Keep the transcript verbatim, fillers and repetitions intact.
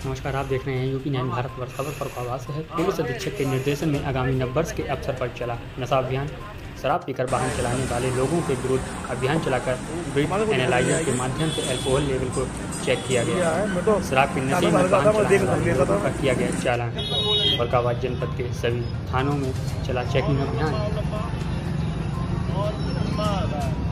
नमस्कार, आप देख रहे हैं यूपी नाइन भारत वर्ष खबर फर्रुखाबाद से है। पुलिस अधीक्षक के निर्देशन में आगामी नववर्ष के अवसर पर चला नशा अभियान। शराब पीकर वाहन चलाने वाले लोगों के विरुद्ध अभियान चलाकर ब्रीथ एनालाइजर के माध्यम से अल्कोहल लेवल को चेक किया गया। शराब के नशे में वाहन चलाने वाले लोगों का किया गया चालान। फर्रुखाबाद जनपद के सभी थानों में चला चेकिंग अभियान।